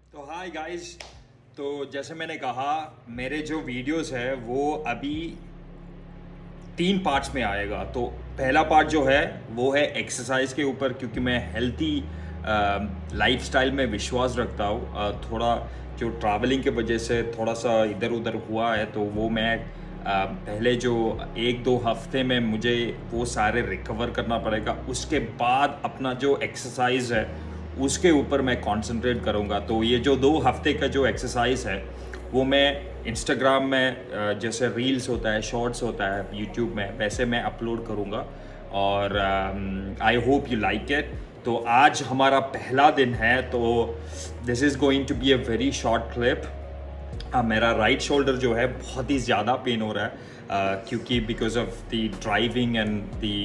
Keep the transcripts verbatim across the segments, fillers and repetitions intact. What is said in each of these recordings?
तो hi guys, तो जैसे मैंने कहा मेरे जो वीडियोस है वो अभी तीन पार्ट्स में आएगा। तो पहला पार्ट जो है वो है एक्सरसाइज के ऊपर, क्योंकि मैं हेल्थी लाइफस्टाइल में विश्वास रखता हूँ। थोड़ा जो ट्रैवलिंग की वजह से थोड़ा सा इधर उधर हुआ है, तो वो मैं आ, पहले जो एक दो हफ्ते में मुझे वो सारे रिकवर करना पड़ेगा। उसके बाद अपना जो एक्सरसाइज है उसके ऊपर मैं कंसंट्रेट करूँगा। तो ये जो दो हफ्ते का जो एक्सरसाइज है वो मैं इंस्टाग्राम में जैसे रील्स होता है, शॉर्ट्स होता है यूट्यूब में, वैसे मैं अपलोड करूँगा और I hope you like it. तो आज हमारा पहला दिन है, तो this is going to be a very short clip. मेरा राइट शोल्डर जो है बहुत ही ज़्यादा पेन हो रहा है uh, क्योंकि because of the driving and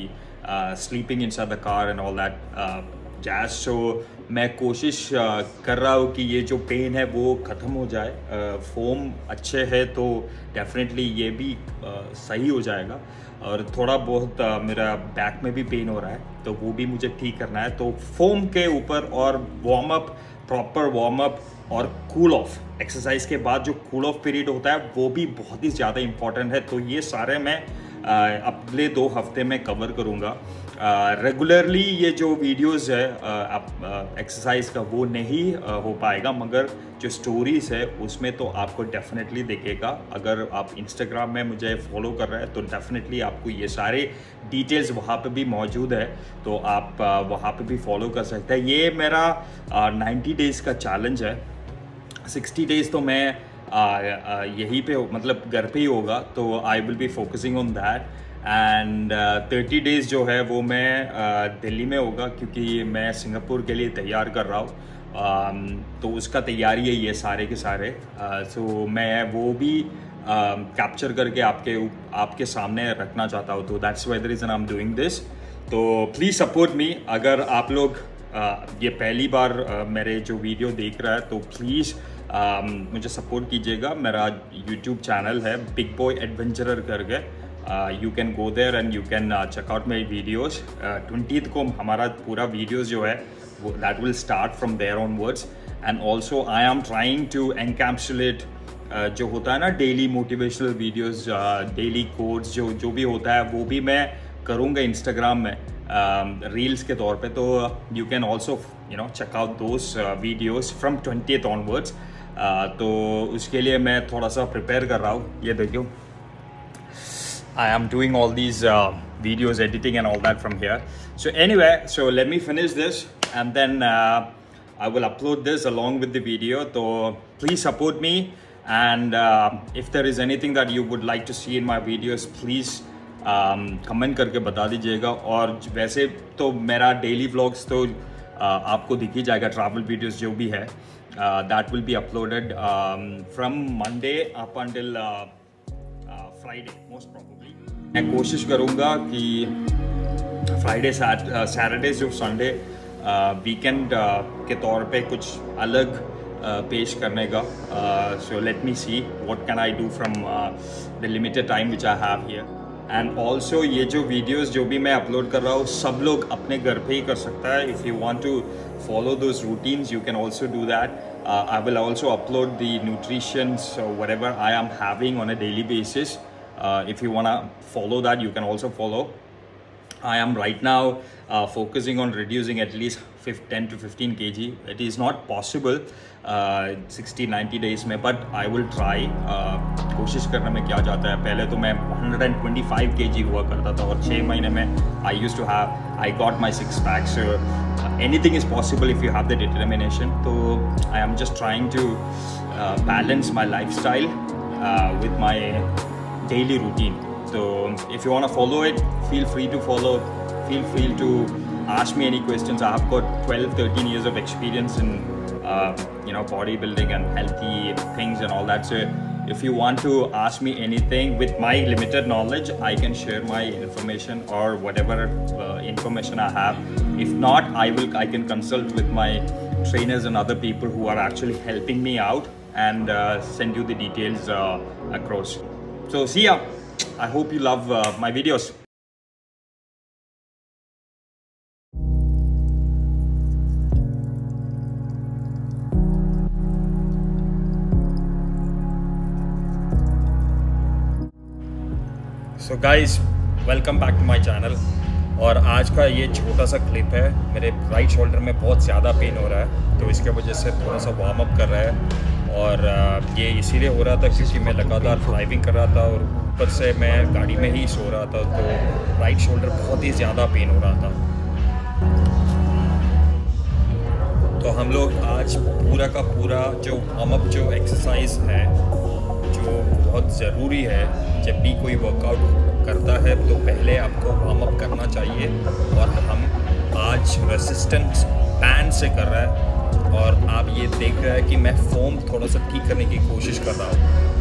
the sleeping inside the car and all that jazz. So मैं कोशिश uh, कर रहा हूँ कि ये जो पेन है वो ख़त्म हो जाए। फोम uh, अच्छे है तो डेफिनेटली ये भी uh, सही हो जाएगा। और थोड़ा बहुत uh, मेरा बैक में भी पेन हो रहा है, तो वो भी मुझे ठीक करना है। तो फोम के ऊपर और warm up, proper warm up और कूल ऑफ, एक्सरसाइज के बाद जो कूल ऑफ पीरियड होता है वो भी बहुत ही ज़्यादा इंपॉर्टेंट है। तो ये सारे मैं अगले दो हफ्ते में कवर करूँगा। रेगुलरली ये जो वीडियोस है एक्सरसाइज का वो नहीं आ, हो पाएगा, मगर जो स्टोरीज है उसमें तो आपको डेफिनेटली दिखेगा। अगर आप इंस्टाग्राम में मुझे फॉलो कर रहे हैं तो डेफिनेटली आपको ये सारे डिटेल्स वहाँ पे भी मौजूद है, तो आप आ, वहाँ पे भी फॉलो कर सकते हैं। ये मेरा नाइन्टी डेज़ का चैलेंज है। सिक्सटी डेज़ तो मैं आ, आ, यहीं पे मतलब घर पे ही होगा, तो I will be focusing on that. And thirty days जो है वो मैं uh, दिल्ली में होगा, क्योंकि मैं सिंगापुर के लिए तैयार कर रहा हूँ। um, तो उसका तैयारी है ये सारे के सारे। सो uh, so मैं वो भी कैप्चर uh, करके आपके आपके सामने रखना चाहता हूँ। तो that's why the reason I am doing this. तो प्लीज़ सपोर्ट मी। अगर आप लोग uh, ये पहली बार uh, मेरे जो वीडियो देख रहा है तो प्लीज़ uh, मुझे सपोर्ट कीजिएगा। मेरा यूट्यूब चैनल है बिग बॉय एडवेंचरर करके। You can go there and you can check out my videos. Twentieth को हमारा पूरा वीडियोज़ जो है वो that will start from there onwards. And also I am trying to encapsulate जो होता है ना daily motivational videos, daily quotes जो जो भी होता है वो भी मैं करूँगा इंस्टाग्राम में रील्स uh, के तौर पे। तो you can also you know check out those videos from twentieth onwards. तो उसके लिए मैं थोड़ा सा प्रिपेयर कर रहा हूँ। ये देखियो, I am doing all these uh, videos, editing and all that from here. So anyway, so let me finish this and then uh, I will upload this along with the video. So please support me, and uh, if there is anything that you would like to see in my videos, please um, comment करके बता दीजिएगा। और वैसे तो मेरा daily vlogs तो uh, आपको दिख ही जाएगा, travel videos जो भी है uh, that will be uploaded um, from Monday up until uh, Friday most probably. मैं कोशिश करूँगा कि फ्राइडे सैटरडे जो संडे वीकेंड के तौर पे कुछ अलग uh, पेश करने का। So let me see what can I do from the limited time which I have here. And also ये जो वीडियोस जो भी मैं अपलोड कर रहा हूँ सब लोग अपने घर पे ही कर सकता है। If you want to follow those routines you can also do that. uh, I will also upload the nutrition, so whatever I am having on a daily basis, uh, if you want to follow that you can also follow. I am right now uh, focusing on reducing at least ten to fifteen kilograms. It is not possible uh, sixty ninety days में, but I will try. uh, कोशिश करने में क्या जाता है। पहले तो मैं one twenty-five kilograms हुआ करता था और छः महीने में I used to have, I got my six pack. So uh, anything is possible if you have the determination. So I am just trying to uh, balance my lifestyle uh, with my daily routine. So if you want to follow it, feel free to follow. Feel free to ask me any questions. I have got twelve thirteen years of experience in uh, you know bodybuilding and healthy things and all that. So if you want to ask me anything with my limited knowledge, I can share my information or whatever uh, information I have. If not, I will I can consult with my trainers and other people who are actually helping me out and uh, send you the details uh, across. So see ya. I hope you love uh, my videos. So guys, welcome back to my channel. और आज का ये छोटा सा clip है, मेरे right shoulder में बहुत ज़्यादा पेन हो रहा है, तो इसके वजह से थोड़ा सा वार्म अप कर रहा है। और ये इसीलिए हो रहा था क्योंकि मैं लगातार ड्राइविंग कर रहा था और ऊपर से मैं गाड़ी में ही सो रहा था, तो राइट शोल्डर बहुत ही ज़्यादा पेन हो रहा था। तो हम लोग आज पूरा का पूरा जो वार्म अप जो एक्सरसाइज है, जो बहुत ज़रूरी है, जब भी कोई वर्कआउट करता है तो पहले आपको वार्म अप करना चाहिए। और हम आज रेसिस्टेंस बैंड से कर रहा है और आप ये देख रहे हैं कि मैं फोम थोड़ा सा ठीक करने की कोशिश कर रहा हूँ।